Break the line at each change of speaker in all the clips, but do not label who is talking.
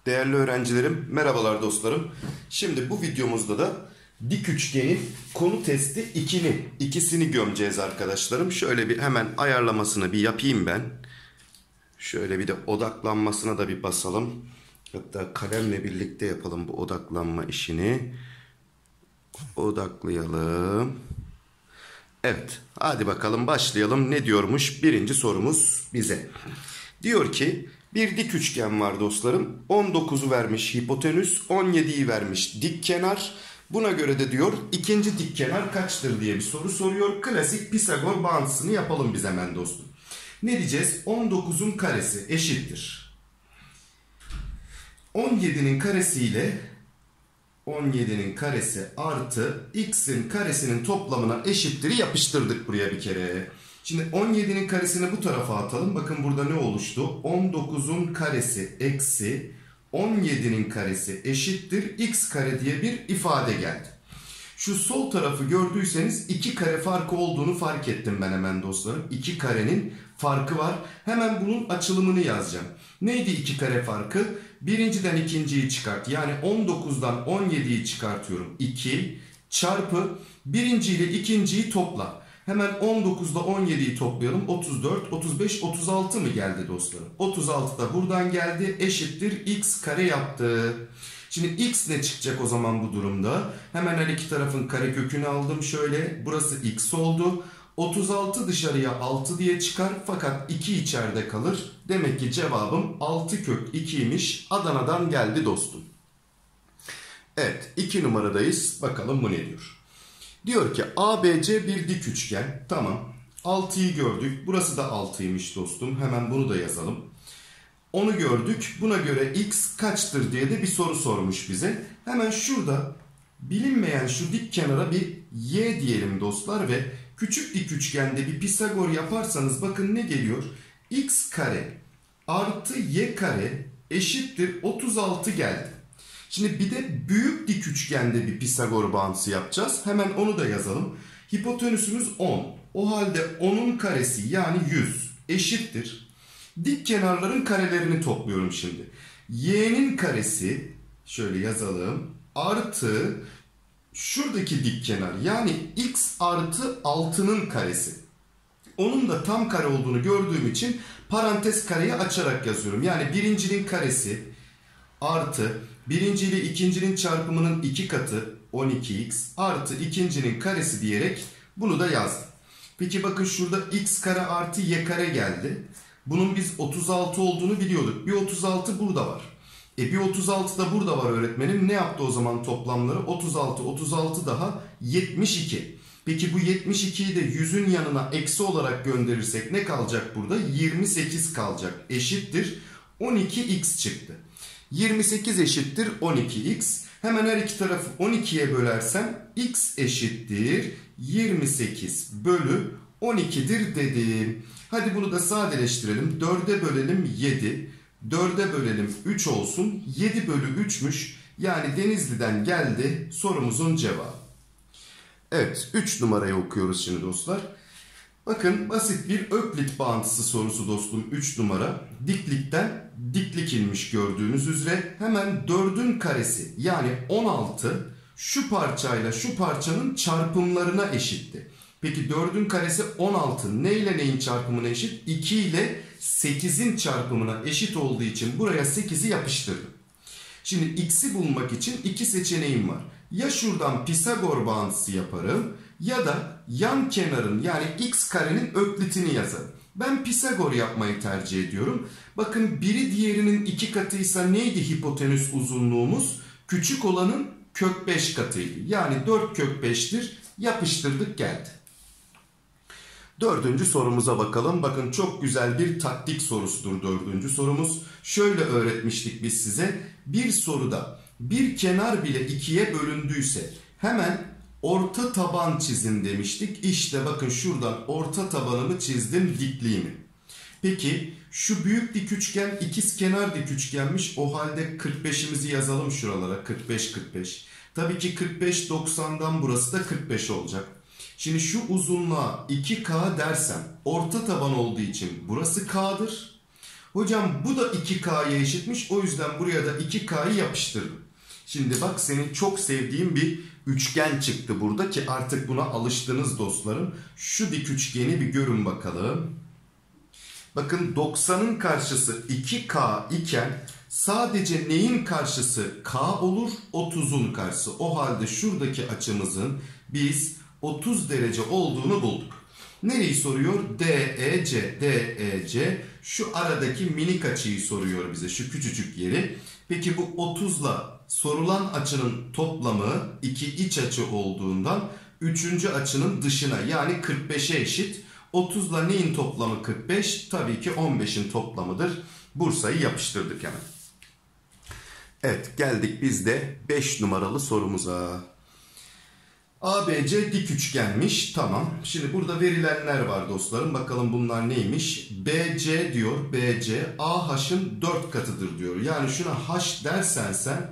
Değerli öğrencilerim, merhabalar dostlarım. Şimdi bu videomuzda da dik üçgenin konu testi 2'ni, ikisini gömeceğiz arkadaşlarım. Şöyle bir hemen ayarlamasını bir yapayım ben. Şöyle bir de odaklanmasına da bir basalım. Hatta kalemle birlikte yapalım bu odaklanma işini. Odaklayalım. Evet, hadi bakalım başlayalım. Ne diyormuş birinci sorumuz bize? Diyor ki bir dik üçgen var dostlarım. 19'u vermiş hipotenüs, 17'yi vermiş dik kenar. Buna göre de diyor ikinci dik kenar kaçtır diye bir soru soruyor. Klasik Pisagor bağıntısını yapalım biz hemen dostum. Ne diyeceğiz? 19'un karesi eşittir 17'nin karesi ile 17'nin karesi artı x'in karesinin toplamına eşittir'i yapıştırdık buraya bir kere. Şimdi 17'nin karesini bu tarafa atalım. Bakın burada ne oluştu? 19'un karesi eksi 17'nin karesi eşittir x kare diye bir ifade geldi. Şu sol tarafı gördüyseniz 2 kare farkı olduğunu fark ettim ben hemen dostlarım. 2 karenin farkı var. Hemen bunun açılımını yazacağım. Neydi 2 kare farkı? Birinciden ikinciyi çıkart. Yani 19'dan 17'yi çıkartıyorum. 2 çarpı birinci ile ikinciyi topla. Hemen 19'da 17'yi toplayalım. 34, 35, 36 mı geldi dostlarım? 36 da buradan geldi. Eşittir x kare yaptı. Şimdi x ne çıkacak o zaman bu durumda? Hemen her iki tarafın karekökünü aldım şöyle. Burası x oldu. 36 dışarıya 6 diye çıkar fakat 2 içeride kalır. Demek ki cevabım 6 kök 2'ymiş. Adana'dan geldi dostum. Evet, 2 numaradayız. Bakalım bu ne diyor? Diyor ki ABC bir dik üçgen. Tamam. 6'yı gördük. Burası da 6'ymış dostum. Hemen bunu da yazalım. Onu gördük. Buna göre x kaçtır diye de bir soru sormuş bize. Hemen şurada bilinmeyen şu dik kenara bir y diyelim dostlar ve küçük dik üçgende bir Pisagor yaparsanız bakın ne geliyor? X kare artı y kare eşittir 36 geldi. Şimdi bir de büyük dik üçgende bir Pisagor bağıntısı yapacağız. Hemen onu da yazalım. Hipotenüsümüz 10. O halde 10'un karesi yani 100 eşittir. Dik kenarların karelerini topluyorum şimdi. Y'nin karesi şöyle yazalım. Artı şuradaki dik kenar yani x artı 6'nın karesi. Onun da tam kare olduğunu gördüğüm için parantez kareyi açarak yazıyorum. Yani birincinin karesi artı birinci ile ikincinin çarpımının 2 katı 12x artı ikincinin karesi diyerek bunu da yazdım. Peki bakın şurada x kare artı y kare geldi. Bunun biz 36 olduğunu biliyorduk. Bir 36 burada var. Bir 36 da burada var öğretmenim. Ne yaptı o zaman toplamları? 36, 36 daha 72. Peki bu 72'yi de 100'ün yanına eksi olarak gönderirsek ne kalacak burada? 28 kalacak. Eşittir 12x çıktı. 28 eşittir 12x. Hemen her iki tarafı 12'ye bölersem x eşittir 28 bölü 12'dir dedim. Hadi bunu da sadeleştirelim. 4'e bölelim 7. 4'e bölelim 3 olsun. 7 bölü 3'müş. Yani Denizli'den geldi sorumuzun cevabı. Evet, 3 numarayı okuyoruz şimdi dostlar. Bakın basit bir Öklit bağıntısı sorusu dostum 3 numara. Diklikten diklik inmiş gördüğünüz üzere. Hemen 4'ün karesi yani 16 şu parçayla şu parçanın çarpımlarına eşitti. Peki 4'ün karesi 16 ne ile neyin çarpımına eşit? 2 ile 8'in çarpımına eşit olduğu için buraya 8'i yapıştırdım. Şimdi x'i bulmak için iki seçeneğim var. Ya şuradan Pisagor bağıntısı yaparım ya da yan kenarın yani x karenin öklitini yazarım. Ben Pisagor yapmayı tercih ediyorum. Bakın biri diğerinin 2 katıysa neydi hipotenüs uzunluğumuz? Küçük olanın kök 5 katıydı. Yani 4 kök 5'tir. Yapıştırdık geldi. Dördüncü sorumuza bakalım. Bakın çok güzel bir taktik sorusudur dördüncü sorumuz. Şöyle öğretmiştik biz size. Bir soruda bir kenar bile ikiye bölündüyse hemen orta taban çizin demiştik. İşte bakın şuradan orta tabanımı çizdim, dikliğimi. Peki şu büyük dik üçgen ikizkenar dik üçgenmiş. O halde 45'imizi yazalım şuralara. 45 45. Tabii ki 45 90'dan burası da 45 olacak. Şimdi şu uzunluğa 2K dersem orta taban olduğu için burası K'dır. Hocam bu da 2K'ya eşitmiş. O yüzden buraya da 2K'yı yapıştırdım. Şimdi bak senin çok sevdiğin bir üçgen çıktı burada ki artık buna alıştınız dostlarım. Şu dik üçgeni bir görün bakalım. Bakın 90'ın karşısı 2K iken sadece neyin karşısı K olur? 30'un karşısı. O halde şuradaki açımızın biz 30 derece olduğunu bulduk. Nereyi soruyor? DEC. DEC şu aradaki minik açıyı soruyor bize. Şu küçücük yeri. Peki bu 30'la sorulan açının toplamı 2 iç açı olduğundan 3. açının dışına yani 45'e eşit. 30'la neyin toplamı 45? Tabii ki 15'in toplamıdır. Bursa'yı yapıştırdık hemen. Evet, geldik biz de 5 numaralı sorumuza. ABC dik üçgenmiş. Tamam. Şimdi burada verilenler var dostlarım. Bakalım bunlar neymiş? BC diyor. BC AH'ın 4 katıdır diyor. Yani şuna H dersen sen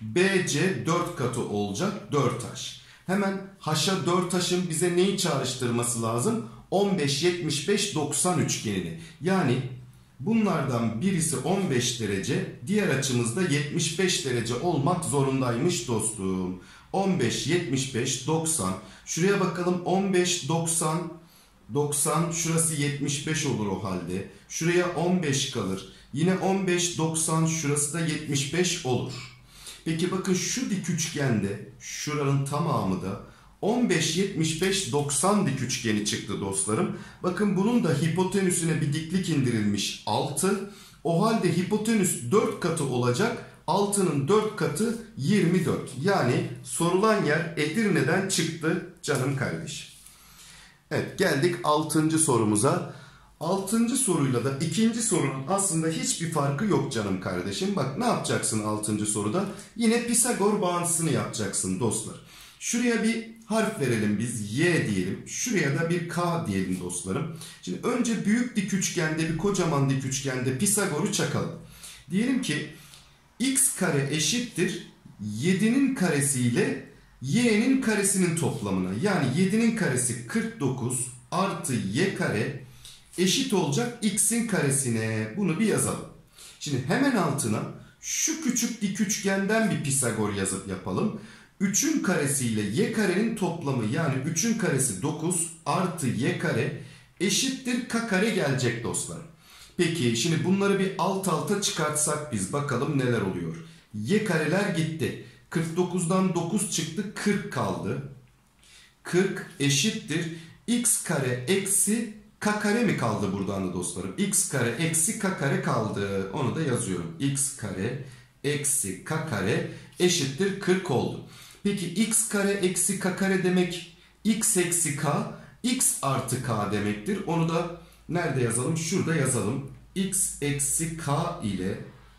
BC 4 katı olacak 4H. Hemen H'a 4H'ın bize neyi çağrıştırması lazım? 15, 75, 90 üçgenini. Yani bunlardan birisi 15 derece, diğer açımızda 75 derece olmak zorundaymış dostum. 15, 75, 90. Şuraya bakalım 15, 90, 90. Şurası 75 olur o halde. Şuraya 15 kalır. Yine 15, 90. Şurası da 75 olur. Peki bakın şu dik üçgende şuranın tamamı da 15, 75, 90 dik üçgeni çıktı dostlarım. Bakın bunun da hipotenüsüne bir diklik indirilmiş 6. O halde hipotenüs 4 katı olacak. 6'nın 4 katı 24. Yani sorulan yer Edirne'den çıktı canım kardeşim. Evet, geldik 6. sorumuza. 6. soruyla da 2. sorunun aslında hiçbir farkı yok canım kardeşim. Bak ne yapacaksın 6. soruda? Yine Pisagor bağıntısını yapacaksın dostlar. Şuraya bir harf verelim biz. Y diyelim. Şuraya da bir K diyelim dostlarım. Şimdi önce büyük dik üçgende, bir kocaman dik üçgende Pisagor'u çakalım. Diyelim ki x kare eşittir 7'nin karesiyle y'nin karesinin toplamına. Yani 7'nin karesi 49 artı y kare eşit olacak x'in karesine. Bunu bir yazalım. Şimdi hemen altına şu küçük dik üçgenden bir Pisagor yazıp yapalım. 3'ün karesiyle y karenin toplamı yani 3'ün karesi 9 artı y kare eşittir k kare gelecek dostlar. Peki şimdi bunları bir alt alta çıkartsak biz bakalım neler oluyor. Y kareler gitti. 49'dan 9 çıktı 40 kaldı. 40 eşittir x kare eksi k kare mi kaldı buradan da dostlarım? X kare eksi k kare kaldı. Onu da yazıyorum. X kare eksi k kare eşittir 40 oldu. Peki x kare eksi k kare demek x eksi k, x artı k demektir. Onu da nerede yazalım? Şurada yazalım. X eksi k ile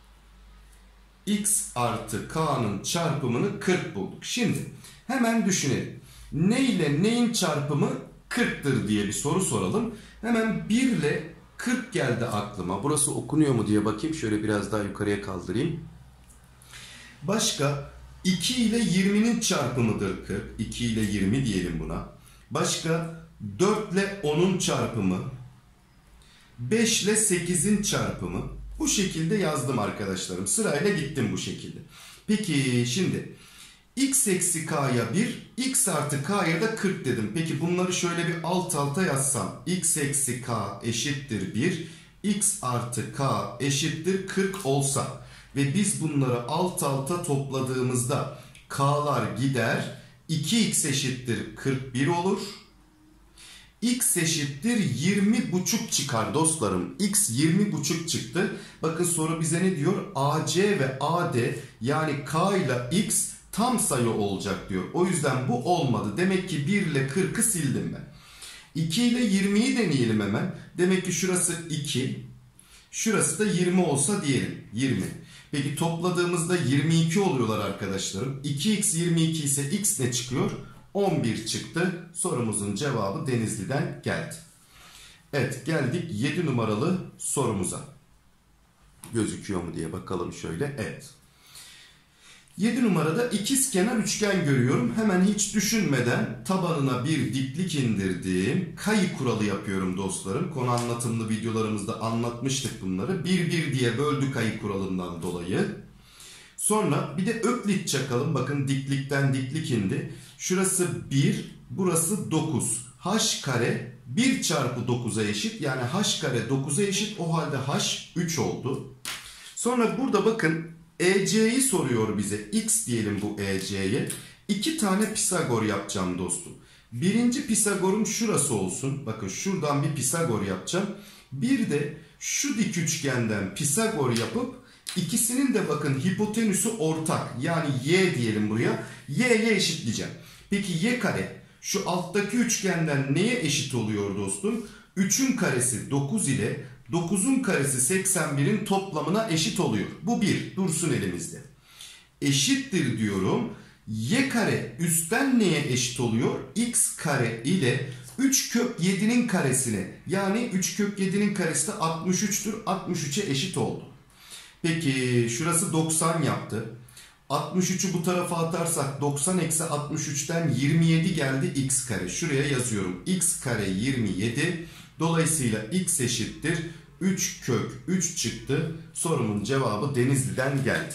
x artı k'nın çarpımını 40 bulduk. Şimdi hemen düşünelim. Ne ile neyin çarpımı 40'tır diye bir soru soralım. Hemen 1 ile 40 geldi aklıma. Burası okunuyor mu diye bakayım. Şöyle biraz daha yukarıya kaldırayım. Başka 2 ile 20'nin çarpımıdır 40. 2 ile 20 diyelim buna. Başka 4 ile 10'un çarpımı. 5 ile 8'in çarpımı. Bu şekilde yazdım arkadaşlarım. Sırayla gittim bu şekilde. Peki şimdi x eksi k'ya 1, x artı k'ya da 40 dedim. Peki bunları şöyle bir alt alta yazsam. X eksi k eşittir 1, x artı k eşittir 40 olsa ve biz bunları alt alta topladığımızda k'lar gider. 2x eşittir 41 olur. X eşittir 20,5 çıkar dostlarım. X 20,5 çıktı. Bakın soru bize ne diyor? AC ve AD yani K ile X tam sayı olacak diyor. O yüzden bu olmadı. Demek ki 1 ile 40'ı sildim ben. 2 ile 20'yi deneyelim hemen. Demek ki şurası 2. Şurası da 20 olsa diyelim. 20. Peki topladığımızda 22 oluyorlar arkadaşlarım. 2x 22 ise x ne çıkıyor? 11 çıktı. Sorumuzun cevabı Denizli'den geldi. Evet, geldik 7 numaralı sorumuza. Gözüküyor mu diye bakalım şöyle. Evet. 7 numarada ikizkenar üçgen görüyorum. Hemen hiç düşünmeden tabanına bir diklik indirdim. Kayı kuralı yapıyorum dostlarım. Konu anlatımlı videolarımızda anlatmıştık bunları. 1 diye böldü kayı kuralından dolayı. Sonra bir de öklit çakalım. Bakın diklikten diklik indi. Şurası 1, burası 9. H kare 1 çarpı 9'a eşit. Yani h kare 9'a eşit. O halde h 3 oldu. Sonra burada bakın EC'yi soruyor bize. X diyelim bu EC'ye. 2 tane Pisagor yapacağım dostum. Birinci Pisagor'um şurası olsun. Bakın şuradan bir Pisagor yapacağım. Bir de şu dik üçgenden Pisagor yapıp ikisinin de bakın hipotenüsü ortak. Yani y diyelim buraya. Y'ye eşitleyeceğim. Peki y kare şu alttaki üçgenden neye eşit oluyor dostum? 3'ün karesi 9 ile 9'un karesi 81'in toplamına eşit oluyor. Bu 1 dursun elimizde. Eşittir diyorum. Y kare üstten neye eşit oluyor? X kare ile 3 kök 7'nin karesine. Yani 3 kök 7'nin karesi de 63'tür. 63'e eşit oldu. Peki şurası 90 yaptı. 63'ü bu tarafa atarsak 90 eksi 63'ten 27 geldi x kare. Şuraya yazıyorum. X kare 27. Dolayısıyla x eşittir 3 kök 3 çıktı. Sorumun cevabı Denizli'den geldi.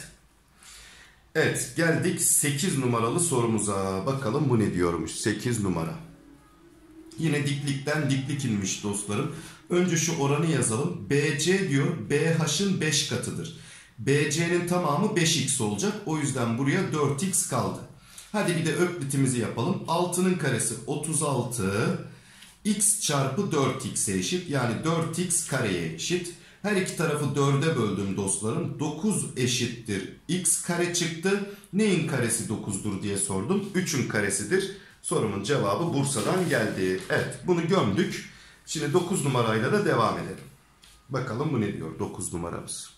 Evet, geldik 8 numaralı sorumuza. Bakalım bu ne diyormuş 8 numara. Yine diklikten diklik inmiş dostlarım. Önce şu oranı yazalım. BC diyor BH'ın 5 katıdır. BC'nin tamamı 5x olacak. O yüzden buraya 4x kaldı. Hadi bir de öklitimizi yapalım. 6'nın karesi 36. X çarpı 4x'e eşit. Yani 4x kareye eşit. Her iki tarafı 4'e böldüm dostlarım. 9 eşittir x kare çıktı. Neyin karesi 9'dur diye sordum. 3'ün karesidir. Sorumun cevabı Bursa'dan geldi. Evet, bunu gömdük. Şimdi 9 numarayla da devam edelim. Bakalım bu ne diyor 9 numaramız.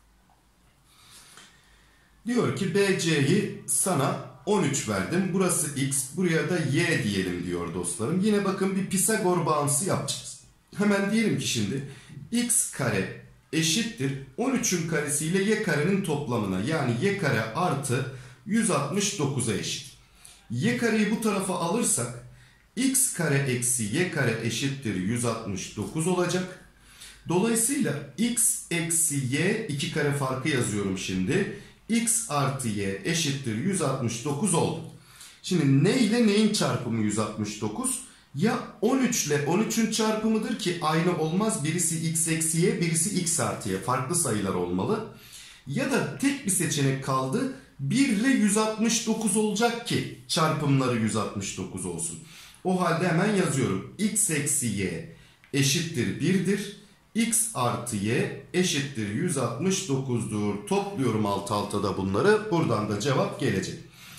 Diyor ki BC'yi sana 13 verdim. Burası x, buraya da y diyelim diyor dostlarım. Yine bakın bir Pisagor bağıntısı yapacağız. Hemen diyelim ki şimdi x kare eşittir 13'ün karesiyle y karenin toplamına. Yani y kare artı 169'a eşit. Y kareyi bu tarafa alırsak x kare eksi y kare eşittir 169 olacak. Dolayısıyla x eksi y 2 kare farkı yazıyorum şimdi. X artı y eşittir 169 oldu. Şimdi ne ile neyin çarpımı 169? Ya 13 ile 13'ün çarpımıdır ki aynı olmaz. Birisi x eksi y, birisi x artı y. Farklı sayılar olmalı. Ya da tek bir seçenek kaldı. 1 ile 169 olacak ki çarpımları 169 olsun. O halde hemen yazıyorum. X eksi y eşittir 1'dir. X artı y eşittir 169'dur. Topluyorum alt alta da bunları. Buradan da cevap gelecek.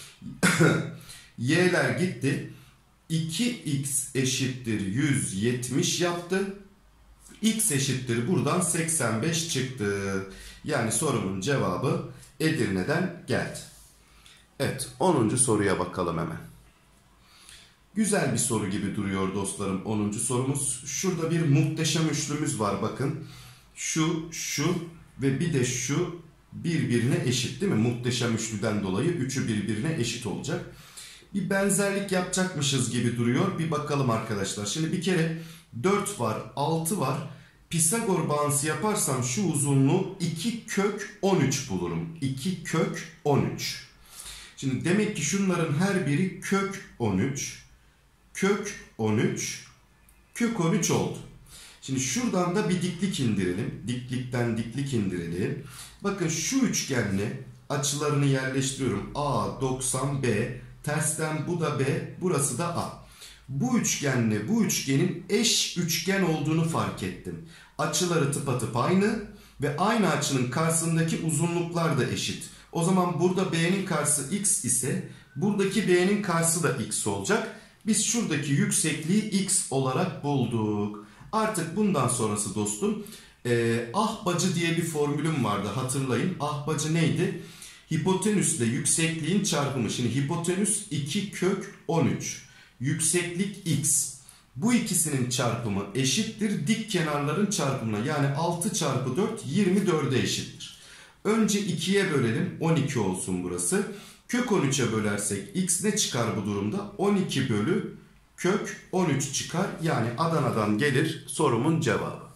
Y'ler gitti. 2x eşittir 170 yaptı. X eşittir buradan 85 çıktı. Yani sorumun cevabı Edirne'den geldi. Evet, 10. soruya bakalım hemen. Güzel bir soru gibi duruyor dostlarım 10. sorumuz. Şurada bir muhteşem üçlümüz var bakın. Şu ve bir de şu birbirine eşit değil mi? Muhteşem üçlüden dolayı üçü birbirine eşit olacak. Bir benzerlik yapacakmışız gibi duruyor. Bir bakalım arkadaşlar. Şimdi bir kere 4 var, 6 var. Pisagor bağıntısı yaparsam şu uzunluğu 2 kök 13 bulurum. 2 kök 13. Şimdi demek ki şunların her biri kök 13. Kök 13. Kök 13 oldu. Şimdi şuradan da bir diklik indirelim. Diklikten diklik indirelim. Bakın şu üçgenle açılarını yerleştiriyorum. A 90 B. Tersten bu da B. Burası da A. Bu üçgenle bu üçgenin eş üçgen olduğunu fark ettim. Açıları tıpatıp aynı ve aynı açının karşısındaki uzunluklar da eşit. O zaman burada B'nin karşısı x ise buradaki B'nin karşısı da x olacak. Biz şuradaki yüksekliği x olarak bulduk. Artık bundan sonrası dostum ahbacı diye bir formülüm vardı hatırlayın. Ahbacı neydi? Hipotenüsle yüksekliğin çarpımı. Şimdi hipotenüs 2 kök 13. Yükseklik x. Bu ikisinin çarpımı eşittir dik kenarların çarpımına. Yani 6 çarpı 4 24'e eşittir. Önce 2'ye bölelim. 12 olsun burası. Kök 13'e bölersek x ne çıkar bu durumda? 12 bölü kök 13 çıkar. Yani Adana'dan gelir sorumun cevabı.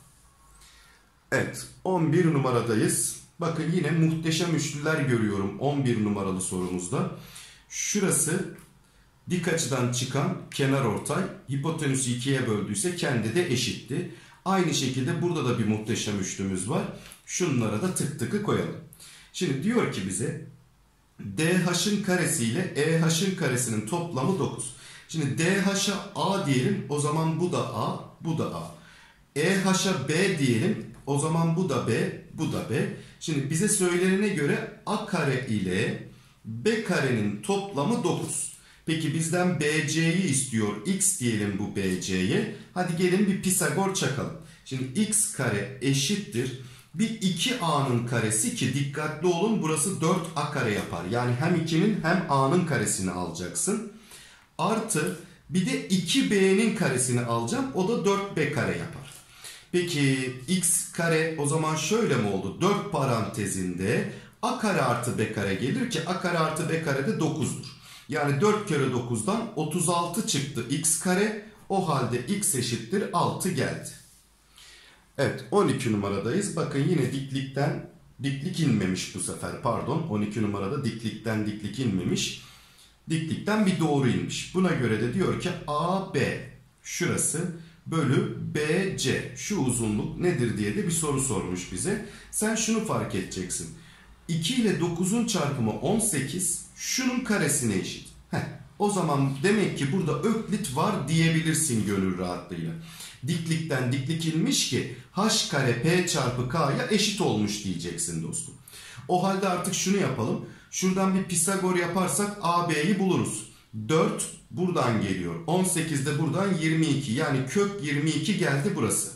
Evet, 11 numaradayız. Bakın yine muhteşem üçlüler görüyorum 11 numaralı sorumuzda. Şurası dik açıdan çıkan kenarortay, hipotenüsü 2'ye böldüyse kendi de eşitti. Aynı şekilde burada da bir muhteşem üçlümüz var. Şunlara da tık tıkı koyalım. Şimdi diyor ki bize DH'ın karesi ile EH'ın karesinin toplamı 9. Şimdi DH'a A diyelim, o zaman bu da A, bu da A. EH'a B diyelim, o zaman bu da B, bu da B. Şimdi bize söylenene göre A kare ile B karenin toplamı 9. Peki bizden BC'yi istiyor. X diyelim bu BC'ye. Hadi gelin bir Pisagor çakalım. Şimdi x kare eşittir. Bir 2a'nın karesi ki dikkatli olun burası 4a kare yapar. Yani hem 2'nin hem a'nın karesini alacaksın. Artı bir de 2b'nin karesini alacağım. O da 4b kare yapar. Peki x kare o zaman şöyle mi oldu? 4 parantezinde a kare artı b kare gelir ki a kare artı b kare de 9'dur. Yani 4 kere 9'dan 36 çıktı x kare. O halde x eşittir 6 geldi. Evet 12 numaradayız. Bakın yine diklikten diklik inmemiş bu sefer. Pardon 12 numarada diklikten diklik inmemiş. Diklikten bir doğru inmiş. Buna göre de diyor ki AB şurası bölü BC şu uzunluk nedir diye de bir soru sormuş bize. Sen şunu fark edeceksin. 2 ile 9'un çarpımı 18 şunun karesine eşit. O zaman demek ki burada öklit var diyebilirsin gönül rahatlığıyla. Diklikten diklik inmiş ki h kare p çarpı k'ya eşit olmuş diyeceksin dostum. O halde artık şunu yapalım. Şuradan bir Pisagor yaparsak AB'yi buluruz. 4 buradan geliyor. 18 de buradan 22. Yani kök 22 geldi burası.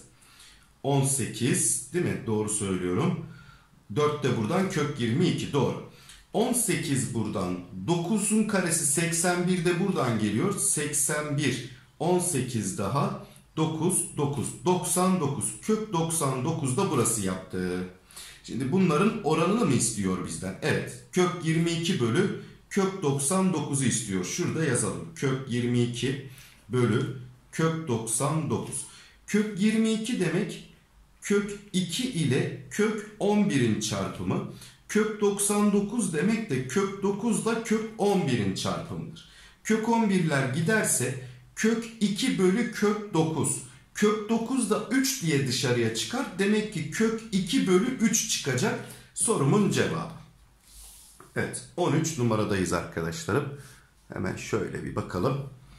18 değil mi? Doğru söylüyorum. 4 de buradan kök 22. Doğru. 18 buradan. 9'un karesi 81 de buradan geliyor. 81. 18 daha. 9, 9. 99. Kök 99 da burası yaptı. Şimdi bunların oranını mı istiyor bizden? Evet. Kök 22 bölü kök 99'u istiyor. Şurada yazalım. Kök 22 bölü kök 99. Kök 22 demek kök 2 ile kök 11'in çarpımı. Kök 99 demek de kök 9 da kök 11'in çarpımıdır. Kök 11'ler giderse kök 2 bölü kök 9. Kök 9 da 3 diye dışarıya çıkar. Demek ki kök 2 bölü 3 çıkacak sorumun cevabı. Evet 13 numaradayız arkadaşlarım. Hemen şöyle bir bakalım.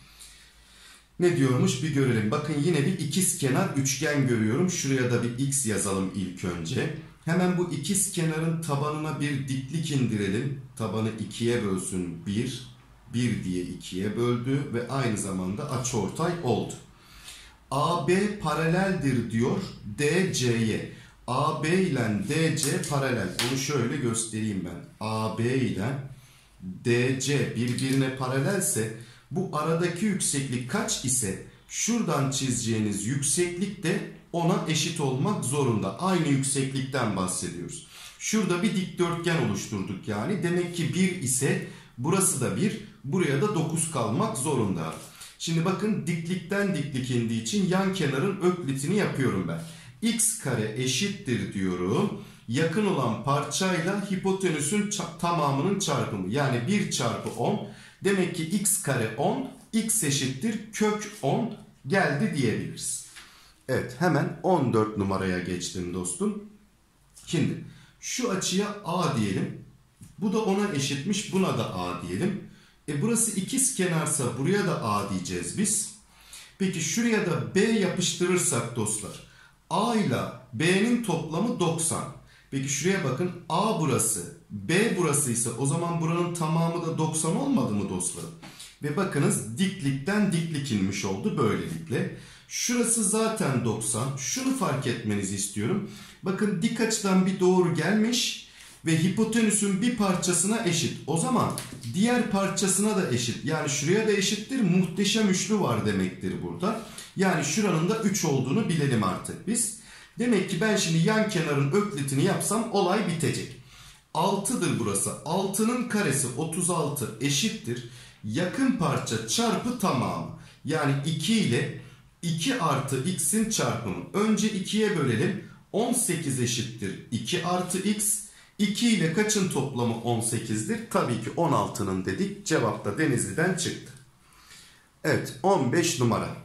Ne diyormuş bir görelim. Bakın yine bir ikizkenar üçgen görüyorum. Şuraya da bir x yazalım ilk önce. Hemen bu ikizkenarın tabanına bir diklik indirelim. Tabanı 2'ye bölsün 1. 1 diye 2'ye böldü ve aynı zamanda açıortay oldu. AB paraleldir diyor DC'ye. AB ile DC paralel. Bunu şöyle göstereyim ben. AB ile DC birbirine paralelse bu aradaki yükseklik kaç ise şuradan çizeceğiniz yükseklik de ona eşit olmak zorunda. Aynı yükseklikten bahsediyoruz. Şurada bir dikdörtgen oluşturduk yani. Demek ki 1 ise burası da 1. Buraya da 9 kalmak zorunda. Şimdi bakın diklikten diklik indiği için yan kenarın öklitini yapıyorum ben. X kare eşittir diyorum. Yakın olan parçayla hipotenüsün tamamının çarpımı. Yani 1 çarpı 10. Demek ki x kare 10. X eşittir kök 10 geldi diyebiliriz. Evet hemen 14 numaraya geçtim dostum. Şimdi şu açıya A diyelim. Bu da ona eşitmiş. Buna da A diyelim. Burası ikizkenarsa buraya da A diyeceğiz biz. Peki şuraya da B yapıştırırsak dostlar. A ile B'nin toplamı 90. Peki şuraya bakın. A burası. B burasıysa o zaman buranın tamamı da 90 olmadı mı dostlar? Ve bakınız diklikten diklik inmiş oldu böylelikle. Şurası zaten 90. Şunu fark etmenizi istiyorum. Bakın dik açıdan bir doğru gelmiş. Ve hipotenüsün bir parçasına eşit. O zaman diğer parçasına da eşit. Yani şuraya da eşittir. Muhteşem üçlü var demektir burada. Yani şuranın da 3 olduğunu bilelim artık biz. Demek ki ben şimdi yan kenarın öklitini yapsam olay bitecek. 6'dır burası. 6'nın karesi 36 eşittir. Yakın parça çarpı tamamı. Yani 2 ile 2 artı x'in çarpımı. Önce 2'ye bölelim. 18 eşittir 2 artı x. 2 ile kaçın toplamı 18'dir? Tabii ki 16'nın dedik. Cevap da Denizli'den çıktı. Evet, 15 numara.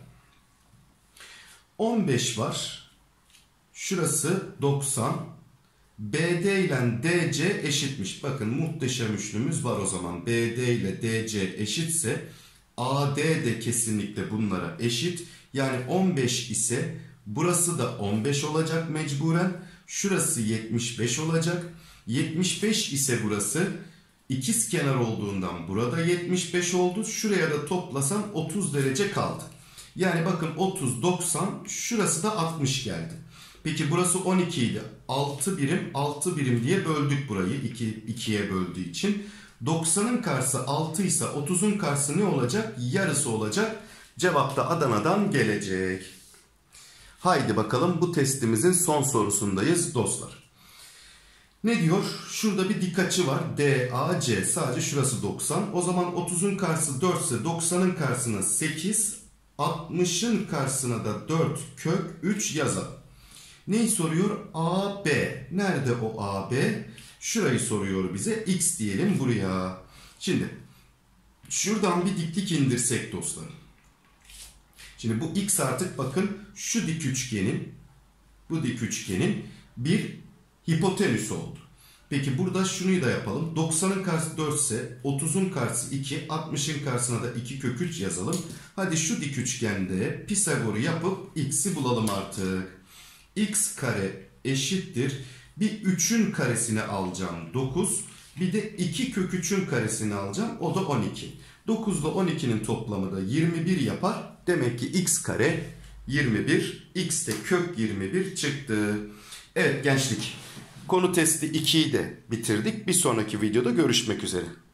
15 var. Şurası 90. BD ile DC eşitmiş. Bakın muhteşem üçlümüz var o zaman. BD ile DC eşitse AD de kesinlikle bunlara eşit. Yani 15 ise burası da 15 olacak mecburen. Şurası 75 olacak. 75 ise burası ikizkenar olduğundan burada 75 oldu. Şuraya da toplasam 30 derece kaldı. Yani bakın 30, 90, şurası da 60 geldi. Peki burası 12 idi. 6 birim, 6 birim diye böldük burayı 2'ye böldüğü için. 90'ın karşısı 6 ise 30'un karşısı ne olacak? Yarısı olacak. Cevap da Adana'dan gelecek. Haydi bakalım bu testimizin son sorusundayız dostlar. Ne diyor? Şurada bir dik açı var. DAC. Sadece şurası 90. O zaman 30'un karşısı 4 ise 90'ın karşısına 8. 60'ın karşısına da 4 kök 3 yazalım. Neyi soruyor? AB. Nerede o AB? Şurayı soruyor bize. X diyelim buraya. Şimdi şuradan bir diklik indirsek dostlarım. Şimdi bu X artık bakın şu dik üçgenin, bu dik üçgenin bir hipotenüs oldu. Peki burada şunu da yapalım. 90'ın karşısı 4 ise 30'un karşısı 2, 60'ın karşısına da 2 kök 3 yazalım. Hadi şu dik üçgende Pisagor'u yapıp X'i bulalım artık. X kare eşittir. Bir 3'ün karesini alacağım 9. Bir de 2 kök 3'ün karesini alacağım. O da 12. 9 ile 12'nin toplamı da 21 yapar. Demek ki x kare 21. X de kök 21 çıktı. Evet gençlik. Konu testi 2'yi de bitirdik. Bir sonraki videoda görüşmek üzere.